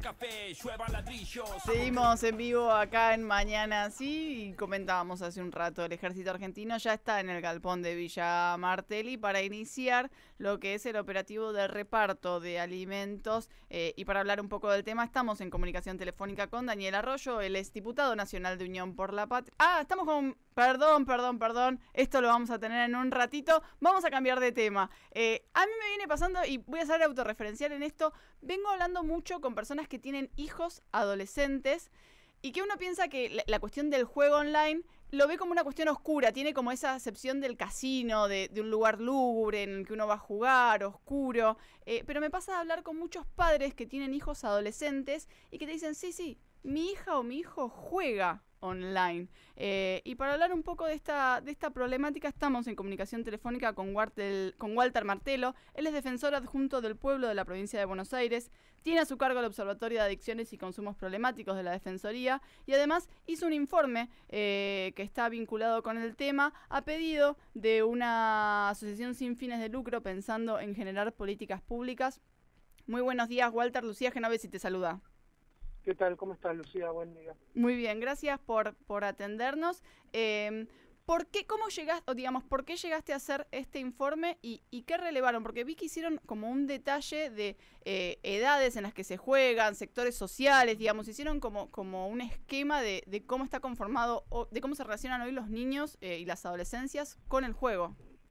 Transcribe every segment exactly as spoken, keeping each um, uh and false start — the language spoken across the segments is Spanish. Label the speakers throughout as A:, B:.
A: café, lluevan ladrillos.
B: Seguimos en vivo acá en Mañana Sí y comentábamos hace un rato, el ejército argentino ya está en el galpón de Villa Martelli para iniciar lo que es el operativo de reparto de alimentos eh, y para hablar un poco del tema estamos en comunicación telefónica con Daniel Arroyo, él es diputado nacional de Unión por la Patria. Ah, estamos con... Perdón, perdón, perdón, esto lo vamos a tener en un ratito, vamos a cambiar de tema. Eh, a mí me viene pasando, y voy a ser autorreferencial en esto, vengo hablando mucho con personas que tienen hijos adolescentes y que uno piensa que la, la cuestión del juego online lo ve como una cuestión oscura, tiene como esa acepción del casino, de, de un lugar lúgubre en el que uno va a jugar, oscuro, eh, pero me pasa de hablar con muchos padres que tienen hijos adolescentes y que te dicen, sí, sí, mi hija o mi hijo juega online. Eh, y para hablar un poco de esta, de esta problemática estamos en comunicación telefónica con Walter, con Walter Martelo. Él es defensor adjunto del pueblo de la provincia de Buenos Aires, tiene a su cargo el Observatorio de Adicciones y Consumos Problemáticos de la Defensoría y además hizo un informe eh, que está vinculado con el tema a pedido de una asociación sin fines de lucro pensando en generar políticas públicas. Muy buenos días, Walter. Lucía Genovesi te saluda.
C: ¿Qué tal? ¿Cómo estás, Lucía? Buen día.
B: Muy bien, gracias por, por atendernos. Eh, ¿por qué, cómo llegaste, o digamos, por qué llegaste a hacer este informe y, y qué relevaron? Porque vi que hicieron como un detalle de eh, edades en las que se juegan, sectores sociales, digamos, hicieron como, como un esquema de, de cómo está conformado, o de cómo se relacionan hoy los niños eh, y las adolescencias con el juego.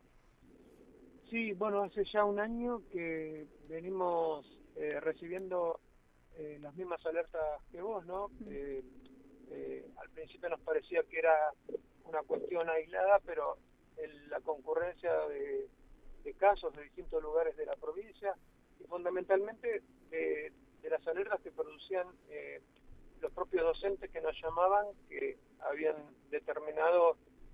C: Sí, bueno, hace ya un año que venimos eh, recibiendo Eh, las mismas alertas que vos, ¿no? Eh, eh, al principio nos parecía que era una cuestión aislada, pero el, la concurrencia de, de casos de distintos lugares de la provincia y fundamentalmente de, de las alertas que producían eh, los propios docentes que nos llamaban, que habían determinado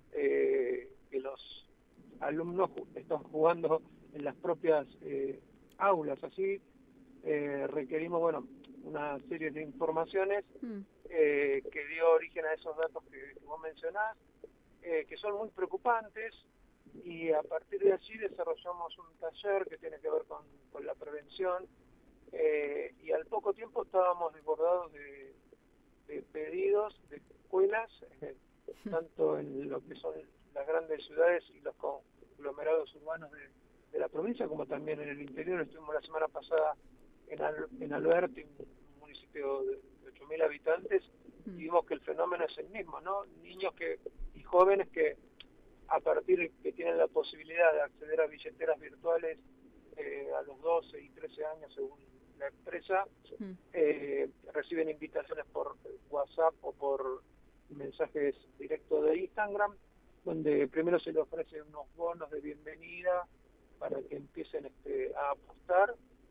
C: eh, que los alumnos están jugando en las propias eh, aulas, así eh, requerimos, bueno, una serie de informaciones mm. eh, que dio origen a esos datos que, que vos mencionás, eh, que son muy preocupantes, y a partir de allí desarrollamos un taller que tiene que ver con, con la prevención, eh, y al poco tiempo estábamos desbordados de, de pedidos de escuelas, eh, tanto en lo que son las grandes ciudades y los conglomerados urbanos de, de la provincia, como también en el interior. Estuvimos la semana pasada en, Al, en Alberti, un municipio de ocho mil habitantes, y vimos que el fenómeno es el mismo, ¿no? Niños que y jóvenes que a partir de que tienen la posibilidad de acceder a billeteras virtuales eh, a los doce y trece años, según la empresa, eh, reciben invitaciones por WhatsApp o por mensajes directos de Instagram, donde primero se les ofrecen unos bonos de bienvenida para que empiecen este, a apostar,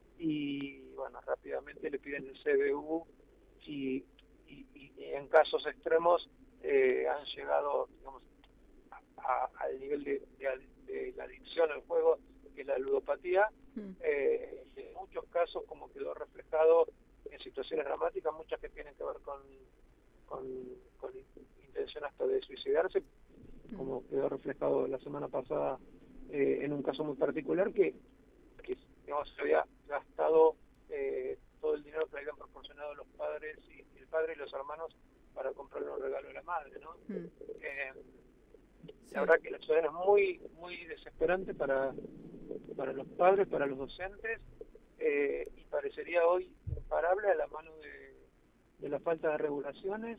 C: y bueno, rápidamente le piden el C B U y, y, y en casos extremos eh, han llegado, digamos, a, a, al nivel de, de, de la adicción al juego, que es la ludopatía. Mm. Eh, en muchos casos, como quedó reflejado en situaciones dramáticas, muchas que tienen que ver con, con, con intención hasta de suicidarse, mm. como quedó reflejado la semana pasada eh, en un caso muy particular que, que digamos, se había gastado eh, todo el dinero que le habían proporcionado los padres y, y el padre y los hermanos para comprarle un regalo a la madre, ¿no? Mm. Eh, sí. La verdad que la situación es muy, muy desesperante para, para los padres, para los docentes, eh, y parecería hoy imparable a la mano de, de la falta de regulaciones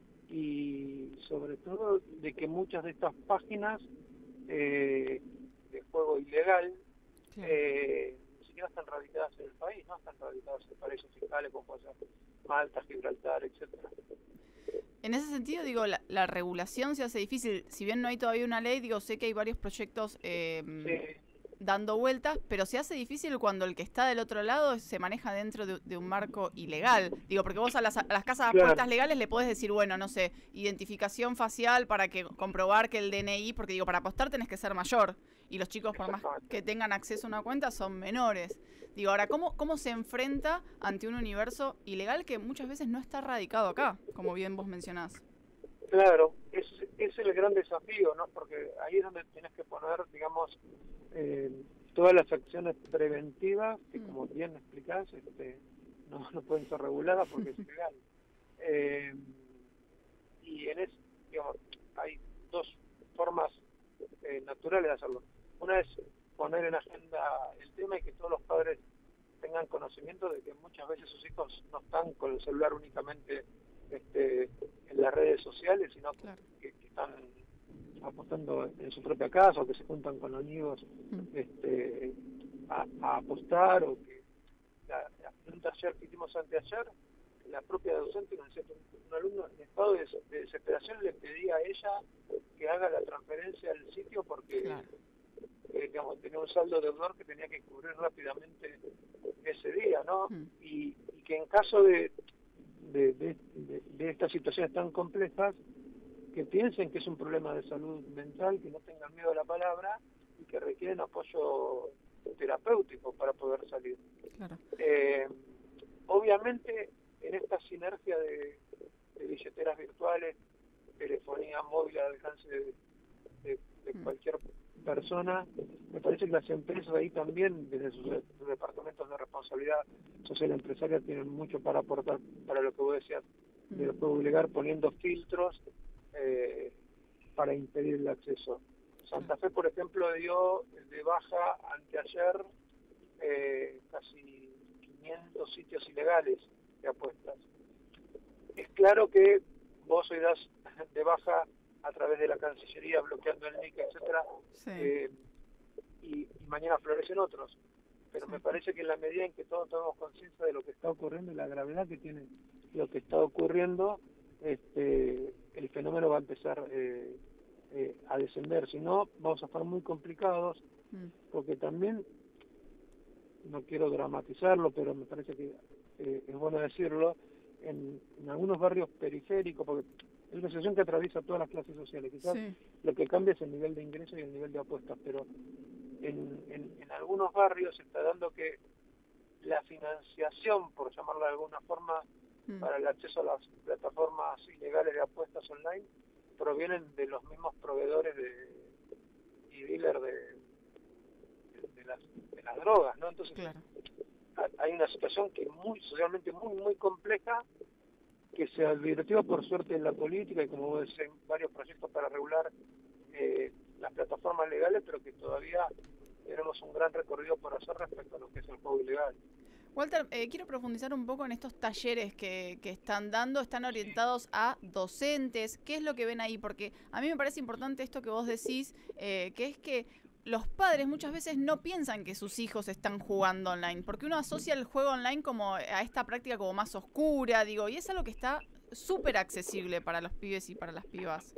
C: y sobre todo de que muchas de estas páginas eh, de juego ilegal sí. eh, no están radicadas en el país, no están radicadas en paraísos fiscales como puede ser Malta, Gibraltar, etcétera.
B: En ese sentido, digo, la, la regulación se hace difícil. Si bien no hay todavía una ley, digo, sé que hay varios proyectos eh, sí. dando vueltas, pero se hace difícil cuando el que está del otro lado se maneja dentro de, de un marco ilegal. Digo, porque vos a las, a las casas de claro. apuestas legales le podés decir, bueno, no sé, identificación facial para que comprobar que el D N I, porque digo, para apostar tenés que ser mayor. Y los chicos, por más que tengan acceso a una cuenta, son menores. Digo, ahora, ¿cómo, cómo se enfrenta ante un universo ilegal que muchas veces no está radicado acá, como bien vos mencionás?
C: Claro, es, es el gran desafío, ¿no? Porque ahí es donde tienes que poner, digamos, eh, todas las acciones preventivas, que como bien explicás, este, no, no pueden ser reguladas porque es ilegal. Eh, y en es, digamos, hay dos formas eh, naturales de hacerlo. Una es poner en agenda el tema y que todos los padres tengan conocimiento de que muchas veces sus hijos no están con el celular únicamente este, en las redes sociales, sino
B: Claro.
C: que, que están apostando en su propia casa o que se juntan con amigos
B: Mm.
C: este, a, a apostar, o que la, la, en un taller que hicimos anteayer, la propia docente, un, un alumno en estado de, de desesperación le pedía a ella que haga la transferencia al sitio porque
B: Claro.
C: eh, digamos, tenía un saldo deudor que tenía que cubrir rápidamente ese día, ¿no?
B: Mm.
C: Y, y que en caso de, de, de, de, de estas situaciones tan complejas, que piensen que es un problema de salud mental, que no tengan miedo a la palabra y que requieren apoyo terapéutico para poder salir.
B: Claro.
C: Eh, obviamente, en esta sinergia de, de billeteras virtuales, telefonía móvil al alcance de, de, de
B: Mm.
C: cualquier persona, me parece que las empresas ahí también, desde sus, sus departamentos de responsabilidad social empresaria, tienen mucho para aportar para lo que vos decías de los juegos ilegal, poniendo filtros eh, para impedir el acceso. Santa Fe, por ejemplo, dio de baja anteayer eh, casi quinientos sitios ilegales de apuestas. Es claro que vos hoy das de baja a través de la Cancillería, bloqueando el link, etcétera,
B: Sí.
C: eh, y, y mañana florecen otros. Pero
B: Sí.
C: me parece que en la medida en que todos tomamos conciencia de lo que está ocurriendo y la gravedad que tiene lo que está ocurriendo, este, el fenómeno va a empezar eh, eh, a descender. Si no, vamos a estar muy complicados,
B: Mm.
C: porque también, no quiero dramatizarlo, pero me parece que eh, es bueno decirlo, en, en algunos barrios periféricos, porque es una situación que atraviesa todas las clases sociales, quizás
B: Sí.
C: lo que cambia es el nivel de ingreso y el nivel de apuestas, pero en, en, en algunos barrios se está dando que la financiación, por llamarla de alguna forma,
B: Mm.
C: para el acceso a las plataformas ilegales de apuestas online, provienen de los mismos proveedores de, y dealers de, de, de, las, de las drogas, ¿no? Entonces,
B: Claro.
C: hay una situación que es muy socialmente muy, muy compleja, que se advirtió por suerte en la política y como vos decís, en varios proyectos para regular eh, las plataformas legales, pero que todavía tenemos un gran recorrido por hacer respecto a lo que es el juego ilegal.
B: Walter, eh, quiero profundizar un poco en estos talleres que, que están dando, están orientados a docentes. ¿Qué es lo que ven ahí? Porque a mí me parece importante esto que vos decís, eh, que es que los padres muchas veces no piensan que sus hijos están jugando online, porque uno asocia el juego online como a esta práctica como más oscura, digo, y es algo que está súper accesible para los pibes y para las pibas.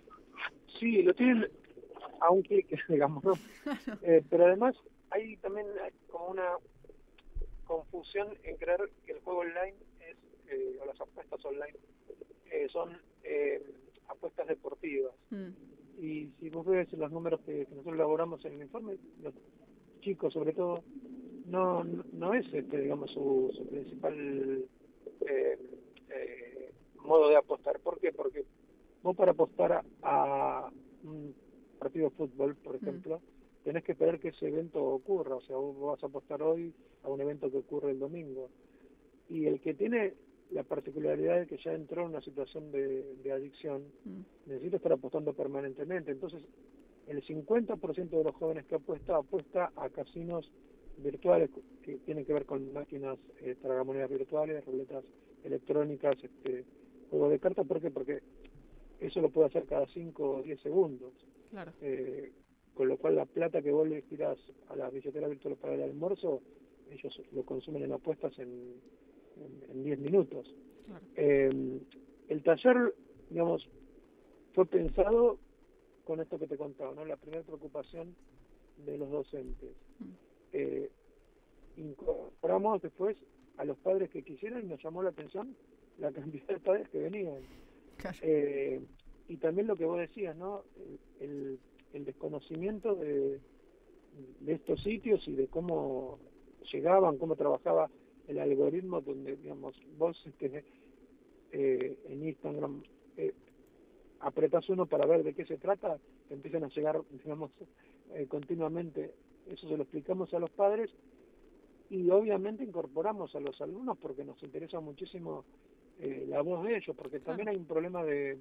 C: Sí, lo tienen a un clic, digamos, ¿no? eh, pero además hay también hay como una confusión en creer que el juego online es, eh, o las apuestas online eh, son eh, apuestas deportivas.
B: Mm.
C: Y si vos ves los números que, que nosotros elaboramos en el informe, los chicos sobre todo, no no, no es este, digamos su, su principal eh, eh, modo de apostar. ¿Por qué? Porque vos para apostar a, a un partido de fútbol, por ejemplo, mm. tenés que esperar que ese evento ocurra. O sea, vos vas a apostar hoy a un evento que ocurre el domingo. Y el que tiene la particularidad de que ya entró en una situación de, de adicción, mm. necesita estar apostando permanentemente. Entonces, el cincuenta por ciento de los jóvenes que apuesta, apuesta a casinos virtuales que tienen que ver con máquinas eh, tragamonedas virtuales, ruletas electrónicas, este, juegos de cartas. ¿Por qué? Porque eso lo puede hacer cada cinco o diez segundos.
B: Claro.
C: Eh, con lo cual la plata que vos le tirás a las billeteras virtuales para el almuerzo, ellos lo consumen en apuestas en, en, en diez minutos.
B: Claro.
C: Eh, el taller, digamos, fue pensado con esto que te contaba, ¿no? La primera preocupación de los docentes. Mm. Eh, incorporamos después a los padres que quisieran y nos llamó la atención la cantidad de padres que venían. Claro. Eh, y también lo que vos decías, ¿no? El, el, el desconocimiento de, de estos sitios y de cómo llegaban, cómo trabajaba el algoritmo, donde, digamos, vos este, eh, en Instagram eh, apretás uno para ver de qué se trata, te empiezan a llegar, digamos, eh, continuamente. Eso se lo explicamos a los padres y obviamente incorporamos a los alumnos porque nos interesa muchísimo eh, la voz de ellos, porque también hay un problema de,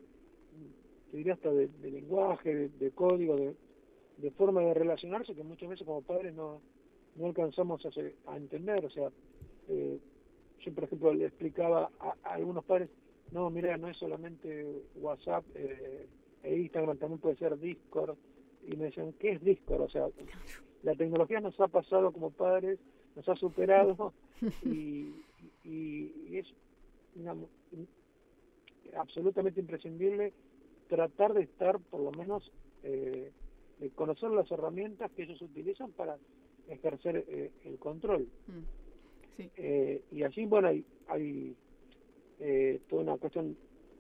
C: te diría hasta de, de lenguaje, de, de código, de, de forma de relacionarse que muchas veces como padres no, no alcanzamos a, a entender. O sea, eh, yo por ejemplo le explicaba a, a algunos padres, no, mira, no es solamente WhatsApp eh, e Instagram, también puede ser Discord, y me decían, ¿qué es Discord? O sea, la tecnología nos ha pasado como padres, nos ha superado, y, y, y es digamos, absolutamente imprescindible tratar de estar, por lo menos, eh, de conocer las herramientas que ellos utilizan para ejercer eh, el control.
B: Mm. Sí.
C: Eh, y allí, bueno, hay, hay eh, toda una cuestión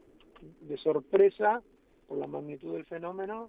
C: de sorpresa por la magnitud del fenómeno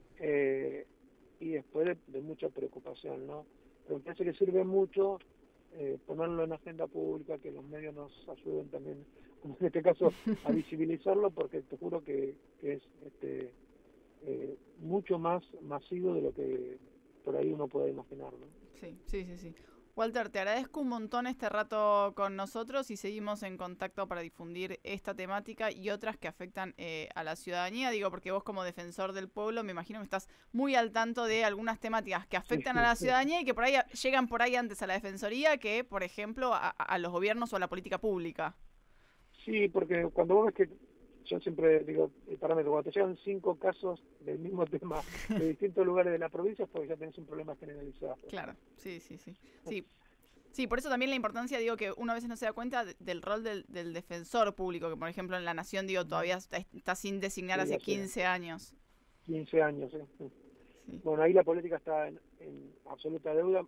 C: eh, y después de, de mucha preocupación, ¿no? Pero me parece que sirve mucho eh, ponerlo en agenda pública, que los medios nos ayuden también, como en este caso, a visibilizarlo, porque te juro que, que es este, eh, mucho más masivo de lo que por ahí uno puede imaginar, ¿no?
B: Sí, sí, sí, sí. Walter, te agradezco un montón este rato con nosotros y seguimos en contacto para difundir esta temática y otras que afectan eh, a la ciudadanía. Digo, porque vos como defensor del pueblo me imagino que estás muy al tanto de algunas temáticas que afectan a la ciudadanía y que por ahí llegan por ahí antes a la defensoría que, por ejemplo, a, a los gobiernos o a la política pública.
C: Sí, porque cuando vos ves que, yo siempre digo, el parámetro, cuando te llegan cinco casos del mismo tema de distintos lugares de la provincia, es porque ya tenés un problema generalizado.
B: Claro, sí, sí, sí. Sí, sí, por eso también la importancia, digo, que uno a veces no se da cuenta de, del rol del, del defensor público, que por ejemplo en La Nación, digo, todavía está, está sin designar
C: Sí,
B: hace quince años.
C: quince años, ¿eh?
B: Sí.
C: Bueno, ahí la política está en, en absoluta deuda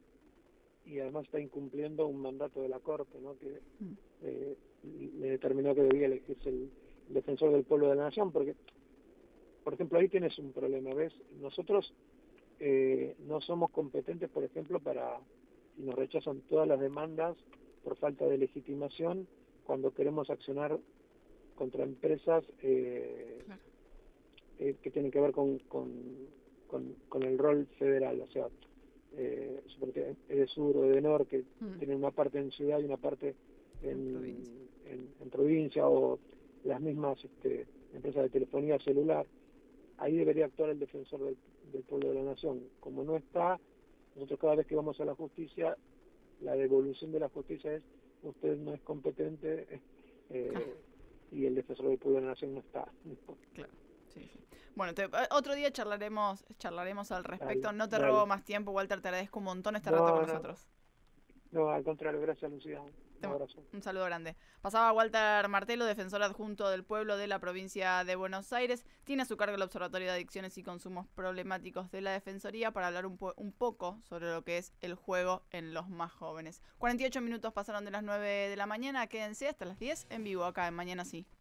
C: y además está incumpliendo un mandato de la Corte, ¿no? Que
B: Mm.
C: eh, le determinó que debía elegirse el defensor del pueblo de la nación, porque, por ejemplo, ahí tienes un problema, ¿ves? Nosotros eh, no somos competentes, por ejemplo, para, y nos rechazan todas las demandas por falta de legitimación cuando queremos accionar contra empresas eh,
B: Claro.
C: eh, que tienen que ver con, con, con, con el rol federal, o sea, eh, Edesur o Edenor, que
B: Mm.
C: tienen una parte en ciudad y una parte en,
B: En provincia.
C: en, en provincia, o las mismas este, empresas de telefonía celular. Ahí debería actuar el defensor del, del pueblo de la nación. Como no está, nosotros cada vez que vamos a la justicia, la devolución de la justicia es, usted no es competente eh,
B: Claro.
C: y el defensor del pueblo de la nación no está.
B: Claro. Sí, sí. Bueno, te, otro día charlaremos charlaremos al respecto.
C: Dale,
B: No te
C: dale.
B: robo más tiempo, Walter, te agradezco un montón este
C: No,
B: rato con
C: no.
B: nosotros.
C: No, al contrario, gracias, Lucía. Un abrazo.
B: Un saludo grande. Pasaba Walter Martelo, defensor adjunto del pueblo de la provincia de Buenos Aires. Tiene a su cargo el Observatorio de Adicciones y Consumos Problemáticos de la Defensoría para hablar un, po un poco sobre lo que es el juego en los más jóvenes. cuarenta y ocho minutos pasaron de las nueve de la mañana. Quédense hasta las diez en vivo acá en Mañana Sí.